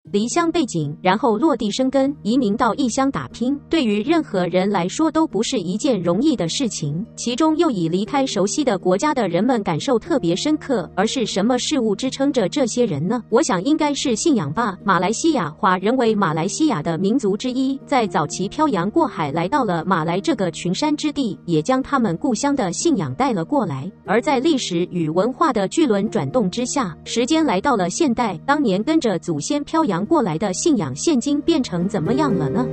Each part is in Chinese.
离乡背井，然后落地生根，移民到异乡打拼，对于任何人来说都不是一件容易的事情。其中又以离开熟悉的国家的人们感受特别深刻，而是什么事物支撑着这些人呢？我想应该是信仰吧。马来西亚华人为马来西亚的民族之一，在早期漂洋过海来到了马来这个群山之地，也将他们故乡的信仰带了过来。而在历史与文化的巨轮转动之下，时间来到了现代，当年跟着祖先漂洋过来的信仰，现今变成怎么样了呢？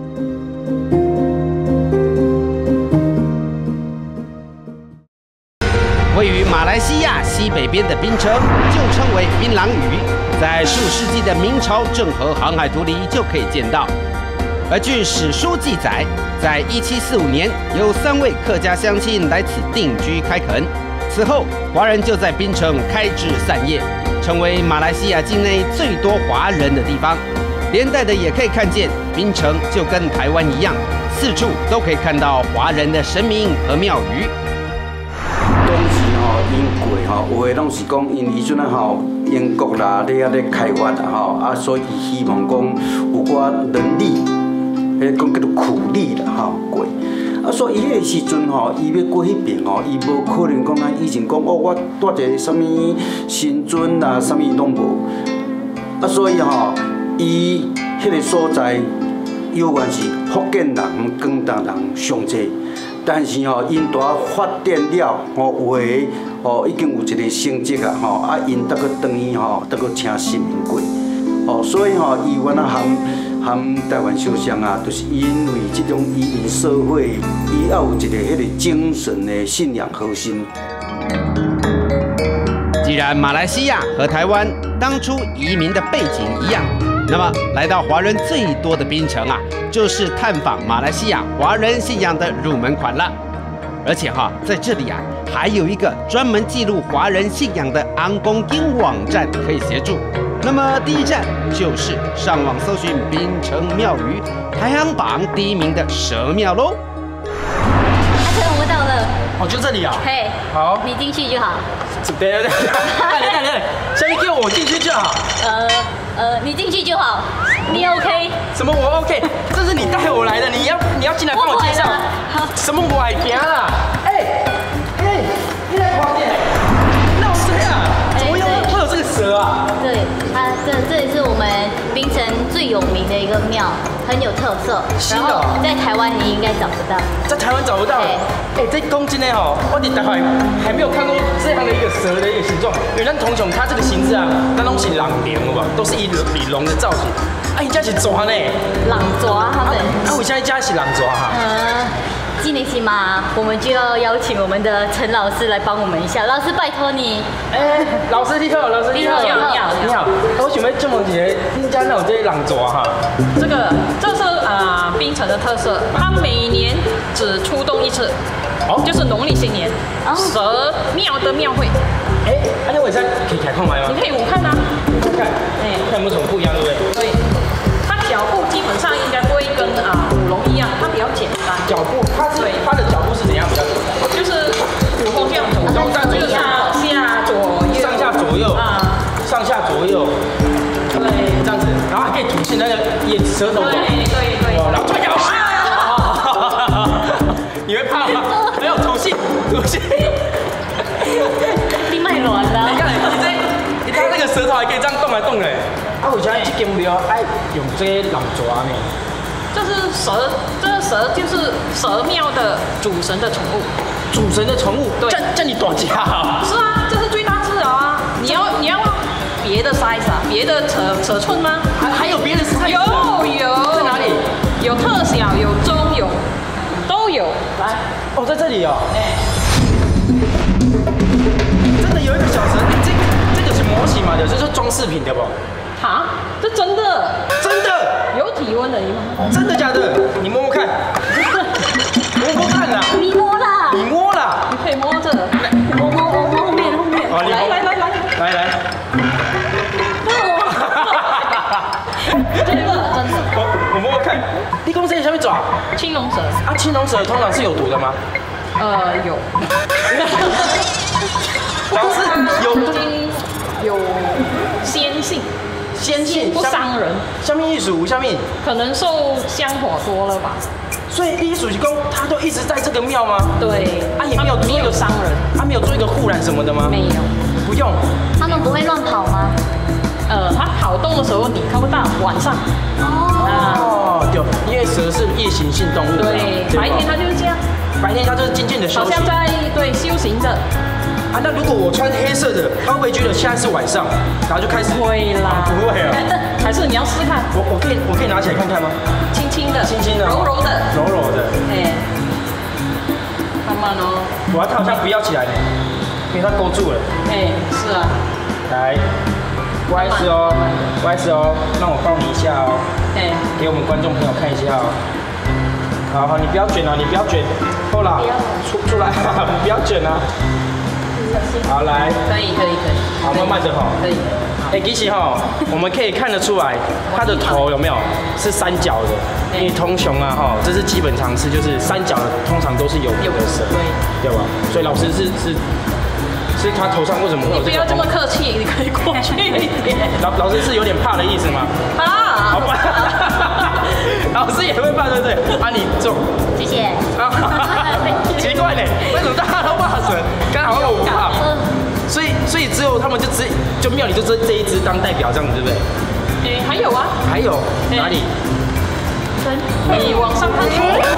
位于马来西亚西北边的槟城，就称为槟榔屿，在数世纪的明朝郑和航海图里就可以见到。而据史书记载，在1745年，有3位客家乡亲来此定居开垦，此后华人就在槟城开枝散叶，成为马来西亚境内最多华人的地方。连带的也可以看见，槟城就跟台湾一样，四处都可以看到华人的神明和庙宇。 当时因过有的拢是讲因伊阵英国啦咧开发所以伊希望讲有寡人力，迄讲叫做苦力啦过。所以伊迄个时阵伊要过迄边伊无可能讲以前讲我带一个什物神尊啦，什物拢无。所以伊迄个所在，有原是福建人、广东人上济。但是因大发展了，有的已经有一个成绩因得个等于得个请神明过，所以伊原含台湾相像就是因为这种移民社会，伊要有一个迄个精神的信仰核心。 既然马来西亚和台湾当初移民的背景一样，那么来到华人最多的槟城就是探访马来西亚华人信仰的入门款了。而且在这里还有一个专门记录华人信仰的昂公经网站可以协助。那么第一站就是上网搜寻槟城庙宇排行榜第1名的蛇庙喽。 阿成，我们到了。 就这里啊。 嘿， 好， 你进去就好。 对，带，下面叫我进去就好。 你进去就好，你 OK？ 什么我 OK？ 这是你带我来的，你要进来帮我介绍。什么我爱行啦？你来狂点，那我这样，怎么会有这个蛇啊？ 对，这里是我们槟城最有名的一个庙，很有特色。 新的哦， 在台湾你应该找不到。 在台湾找不到。这公斤的我在台湾还没有看过这样的一个蛇的一个形状。因为咱通常它这个形制那都是狼脸好不好？都是以龙的造型。你家是蛇呢？ 狼蛇他们。 我现在家是狼蛇今年起码我们就要邀请我们的陈老师来帮我们一下，老师拜托你。 老师你好， 你好。 我想要这么一个，你家哪有这狼蛇这是槟城的特色，它每年只出动1次，就是农历新年，蛇庙的庙会。 那我现在可以开看吗？ 你可以看看， 看有没有什么不一样，对不对？ 对，它脚步基本上应该不会跟舞龙一样，它比较简单。 脚步，它的脚步是怎样比较简单？ 就是虎头这样走，上下左右， 上下左右，对，这样子，然后还可以吐气那个舌头。对，然后突然你会怕吗？没有吐气。 你卖卵了。 你看，你看那个舌头还可以这样动来动嘞。为什么这间庙爱用这些狼蛇呢？ 这蛇就是蛇庙的主神的宠物。 主神的宠物，对，叫你短家是啊，这是最大只啊！你要别的 size 别的尺寸吗？ 还有别的 size？ 有。在哪里？有特小，有中，都有。来， 在这里真的有一个小蛇，这个是模型嘛的，这是装饰品的不？ 这真的有体温的， 真的假的？你摸摸看，摸看啦。 你摸啦。 你可以摸这。 摸后面。 来。 真的。 我摸摸看。你讲这下面爪？ 青龙蛇。 青龙蛇通常是有毒的吗？ 有。 老师有毒。 有仙性。 仙境不伤人。 下面艺术，下面可能受香火多了吧。 所以艺术宫他都一直在这个庙吗？ 对， 啊也没有做一个伤人， 他没有做一个护栏什么的吗？ 没有， 不用。 他们不会乱跑吗？ 他跑动的时候你看不到，晚上。 哦，对，因为蛇是夜行性动物。 对，白天它就是这样。 白天它就是静静的休息。 好像在修行的。 啊，那如果我穿黑色的，他会不会觉得现在是晚上，然后就开始？ 不会啦， 不会啊。 还是你要试试看？ 我可以拿起来看看吗？ 轻轻的， 轻轻的， 柔柔的， 柔柔的。 哎，慢慢哦。 它好像不要起来呢，因为它勾住了。 哎，是啊。 来，不好意思哦，不好意思哦，让我抱你一下哦。哎，给我们观众朋友看一下哦。好，你不要卷啊，你不要卷，够了，出来，不要卷啊。好，来， 可以， 好，慢慢的哈， 可以。 其实哈，我们可以看得出来，它的头有没有是三角的？因为通雄啊哈，这是基本常识，就是三角的通常都是有的蛇，对吧？所以老师是他头上为什么会有这个？ 你不要这么客气，你可以过去一点。 老师是有点怕的意思吗？ 好吧。 老师也会怕，对不对？啊，你坐。 谢谢。 奇怪呢，为什么大家都怕蛇？刚好我不怕。所以只有他们就庙里就这一只当代表这样子，对不对？ 还有啊。 还有哪里？ 你往上看。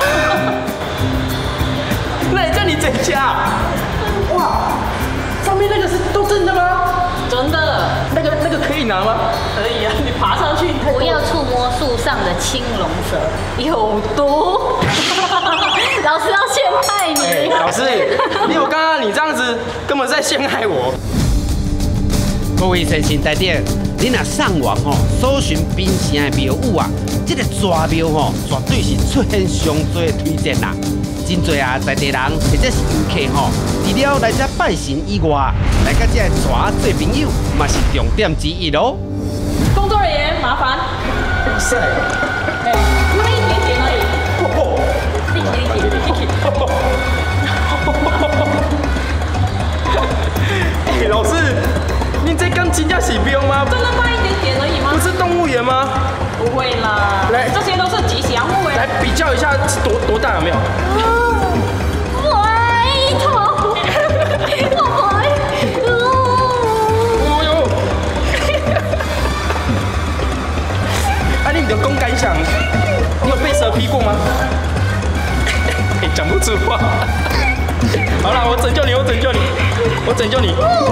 那也叫你这家？哇，上面那个是都真的吗？ 真的。 那个可以拿吗？ 可以啊，你爬上去。 不要触摸树上的青龙蛇，有毒。老师要陷害你。 老师，刚刚你这样子根本在陷害我。 各位先生大德，你若上网搜寻槟城的庙宇啊，这个抓庙绝对是出现上多的推荐啦。真多啊，在地人或者是游客除了来这拜神以外，来甲这抓做朋友，嘛是重点之一咯。 工作人员，麻烦。 是。 慢一点点而已。 老师，你这刚真正是庙吗？ 真的慢一点点而已吗？ 不是动物园吗？ 不会啦，来，这些都是吉祥物哎。 来比较一下多大有没有？ 回头， 你的公感想，你有被蛇劈过吗？讲不出话。好了，我拯救你，我拯救你，我拯救你。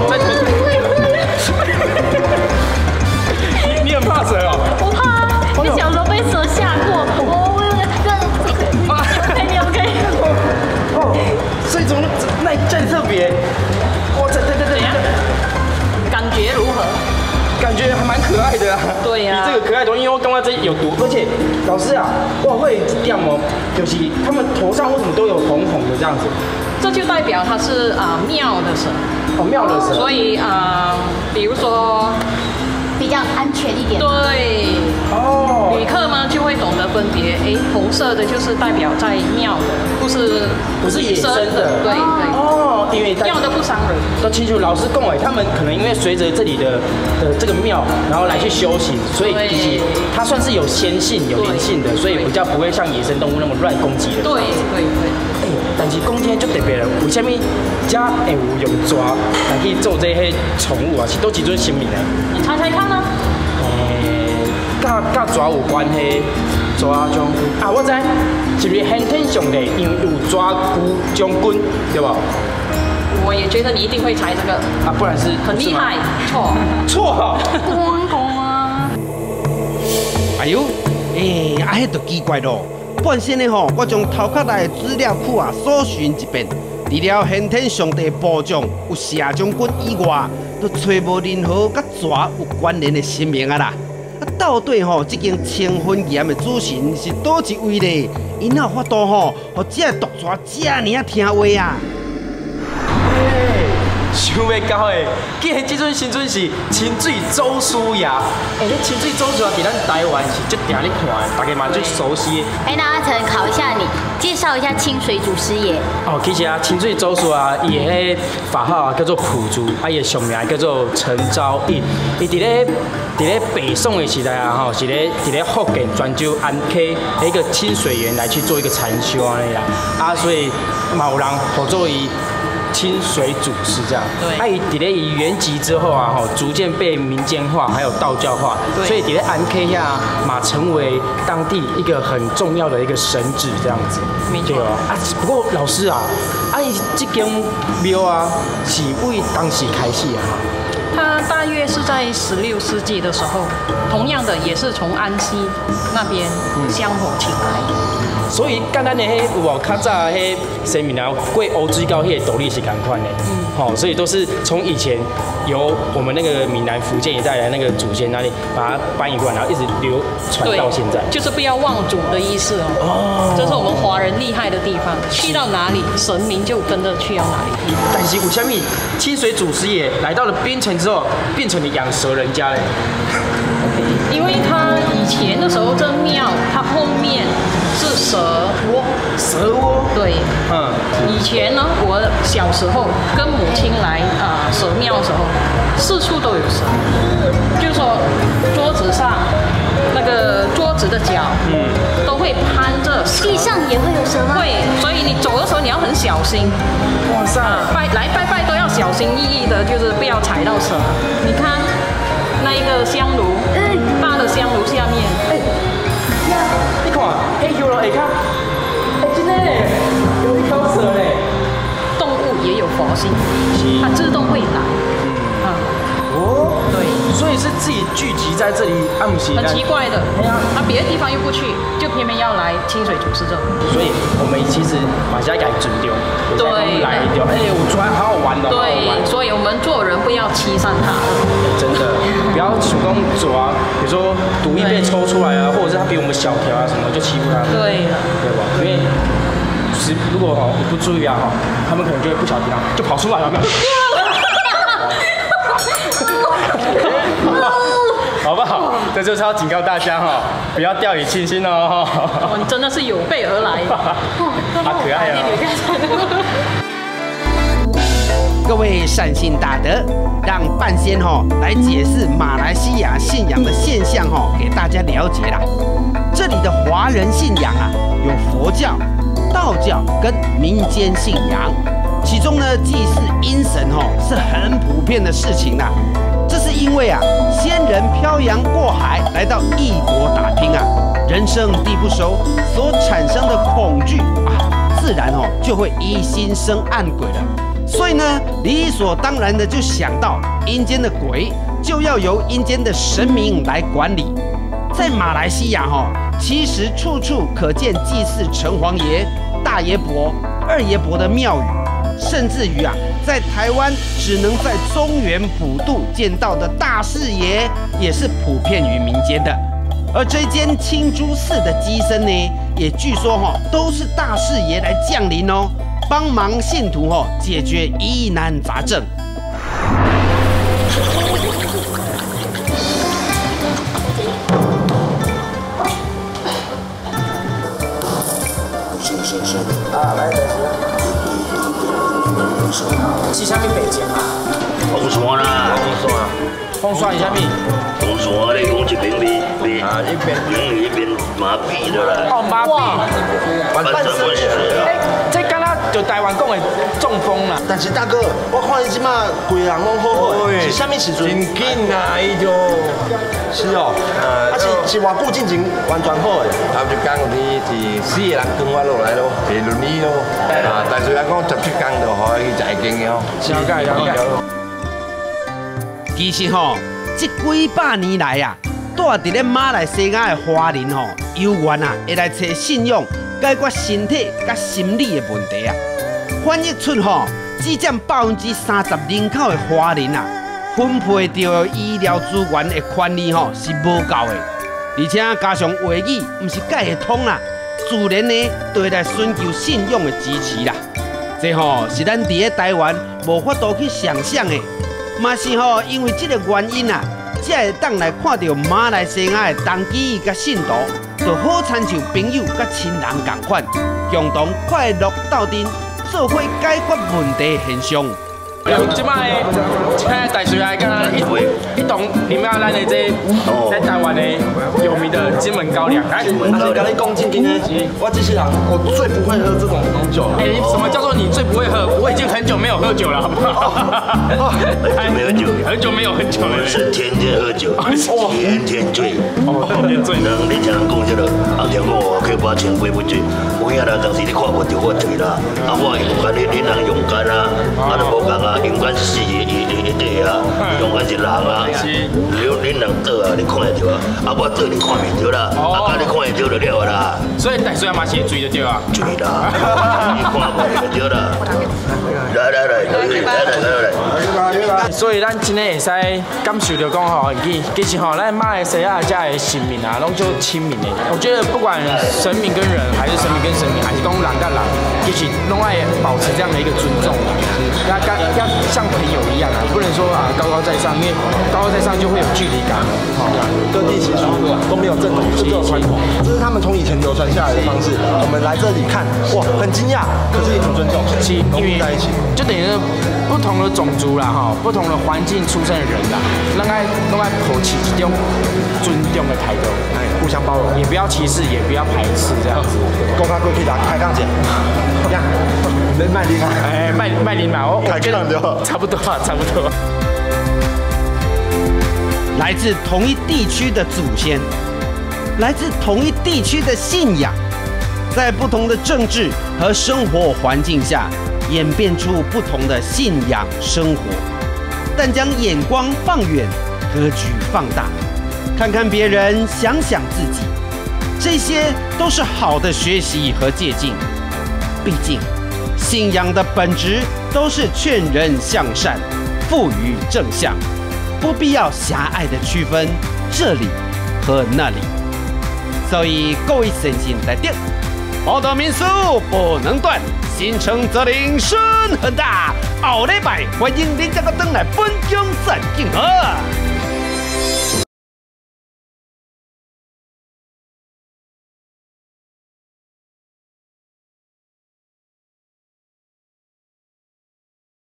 你很怕蛇哦？ 我怕，你小时候被蛇吓过。OK。 所以怎么那这特别？哇，对， 感觉如何？ 感觉还蛮可爱的啊。 对呀。 比这个可爱多，因为我刚刚这有毒，而且老师啊，我会点哦，就是他们头上为什么都有红红的这样子？ 这就代表它是庙的蛇。 哦，庙的蛇。 所以比如说比较安全一点。 对。哦。旅客们就会懂得分别，红色的就是代表在庙的，不是野生的。对。 哦，因为庙的不伤人。 都清楚，老师跟我，他们可能因为随着这里的这个庙，然后来去修行，所以它算是有仙性、有灵性的，所以比较不会像野生动物那么乱攻击的。 对。 但是讲天就特别了，为什么家会有用抓来去做这些宠物啊？是都几尊神明的？ 你猜猜看啊。 甲抓有关系，抓将军啊，我知，是不是先天上的因有抓古将军，对吧？ 我也觉得你一定会猜这个啊，不然是很厉害， 错。 哎呦，迄就奇怪咯。本身的我将头壳内的资料库搜寻一遍，除了先天上帝部长有谢将军以外，都找无任何甲蛇有关联的神明啊啦。到底这间清婚岩的主神是倒一位咧？因哪有法度互这毒蛇这尔听话啊？ 想要到的，竟然这阵时阵是清水祖师爷。哎，这清水祖师爷伫咱台湾是足定咧看的，大家嘛最熟悉的。 哎，那阿成考一下你，介绍一下清水祖师爷。 哦，其实啊，清水祖师啊，伊的迄法号啊叫做朴珠，啊伊的俗名叫做陈昭义。伊伫咧北宋的时代啊，吼是咧福建泉州安溪的一个清水园来去做一个禅修安尼啦。啊，所以嘛有人号做伊清水祖师这样。对。啊，伊伫咧伊原籍之后啊，吼逐渐被民间化，还有道教化。对。所以伫咧安溪下嘛，成为当地一个很重要的一个神祇这样子。 没错。 啊，不过老师啊，伊这间庙啊，是为当时开始啊。 它大约是在16世纪的时候，同样的也是从安溪那边香火请来。 所以，跟咱的迄有无较早迄神明啊，过乌水沟迄个道理是同款的。好，所以都是从以前由我们那个闽南福建一带来那个祖先那里把它搬移过来，然后一直流传到现在。 就是不要忘祖的意思哦。这是我们华人厉害的地方，去到哪里，神明就跟着去到哪里。 但是为什么清水祖师爷来到了槟城之后，变成了养蛇人家嘞？ 因为他以前的时候，这庙它后面是蛇窝。 蛇窝？对， 以前呢，我小时候跟母亲来蛇庙的时候，四处都有蛇，就是说桌子上那个桌子的角，都会攀着蛇。 地上也会有蛇吗？ 会，所以你走的时候你要很小心。哇塞！拜拜都要小心翼翼的，就是不要踩到蛇。你看那一个香炉，大的香炉下面， 你看，有了，看，真的有一条蛇嘞。 动物也有佛性，它自动会来。对， 所以是自己聚集在这里，不是？ 很奇怪的，他别的地方又不去，就偏偏要来清水祖师这。 所以我们其实马上改尊重，对，来一条，我出来好好玩的。 对，所以我们做人不要欺善他人， 真的，不要主动走啊，比如说毒液被抽出来啊，或者是他比我们小条啊什么，就欺负他。对，对吧？因为如果你不注意啊，他们可能就会不小心就跑出来了，有没有？好不好？这就是要警告大家不要掉以轻心哦。 你真的是有备而来， 好可爱啊！ 各位善心大德，让半仙来解释马来西亚信仰的现象给大家了解啦。这里的华人信仰啊，有佛教、道教跟民间信仰，其中呢，祭祀阴神是很普遍的事情啦。这是因为啊，先人漂洋过海来到异国打拼啊，人生地不熟，所产生的恐惧啊，自然就会疑心生暗鬼了。所以呢，理所当然的就想到阴间的鬼就要由阴间的神明来管理。在马来西亚其实处处可见祭祀城隍爷、大爷伯、二爷伯的庙宇。甚至于啊，在台湾只能在中原普渡见到的大士爷，也是普遍于民间的。而这间青珠寺的乩身呢，也据说都是大士爷来降临帮忙信徒解决疑难杂症。 来。 是啥物白情啊？ 风扇啦， 风扇是啥物？ 风扇你讲这边一边麻痹的啦。 麻痹， 半身不遂。 这敢若就台湾讲的中风啦。 但是大哥，我看你即马规人拢好好，是啥物时阵？ 真紧啊，伊就是是偌久进前完全好的。 头一工你是4个人跟我落来咯，坐轮椅咯。但是来讲17工就可以在经的了解。 其实这几百年来啊，住伫咧马来西亚的华人有缘啊，会来找信仰解决身体甲心理的问题啊。翻译出只占30%人口的华人啊，分配到医疗资源的权利是无够的，而且加上话语唔是解会通啦，自然呢就会来寻求信仰的支持啦。 这是咱伫咧台湾无法度去想象的，嘛是因为这个原因啊，才会当来看到马来西亚的当机甲信徒，就好亲像朋友甲亲人同款，共同快乐斗阵，做伙解决问题现象。 即摆现在大水啊，敢一同饮料咱的这在台湾的有名的金门高粱，来， 跟你讲正经的，我这些人我最不会喝这种红酒。 哎，什么叫做你最不会喝？我已经很久没有喝酒了，好不好？很久没有喝酒了， 是天天喝酒，天天醉。 天天醉。 你听人讲这个，听讲我可以把钱归不醉。有影啦，当时你看不到我醉啦，我勇敢，你人勇敢啊，就无讲啊。勇敢是死一地啊，勇敢是人啊。恁人倒啊，你看会到啊，我倒你看袂到啦，甲你看会到就了啦。 所以大水嘛是醉就对啊。 醉啦，你看袂就对啦。来。 所以咱真诶会使感受到讲其实咱马来西亚这的神明啊，拢就亲民的。我觉得不管神明跟人，还是神明跟神明，还是讲人跟人，其实拢爱保持这样的一个尊重啊。要像朋友一样啊，不能说高高在上，因为高高在上就会有距离感。 各地习俗都没有正统，就只有传统，这是他们从以前流传下来的方式。我们来这里看，哇，很惊讶，可是也很尊重，融入在一起， 就等于是不同的种族啦，不同的环境出生的人啦，拢爱保持一种尊重的态度， 互相包容， 也不要歧视，也不要排斥这样子。 公开过去的开杠姐，这样，卖力吗？ 哎，卖力嘛，我开杠就差不多。 来自同一地区的祖先，来自同一地区的信仰，在不同的政治和生活环境下，演变出不同的信仰生活。但将眼光放远，格局放大，看看别人，想想自己，这些都是好的学习和借鉴。毕竟，信仰的本质都是劝人向善，赋予正向。不必要狭隘的区分这里和那里，所以各位身心在定，报道民俗不能断，心诚则灵，顺很大。后礼拜欢迎你这个登来本乡散景河。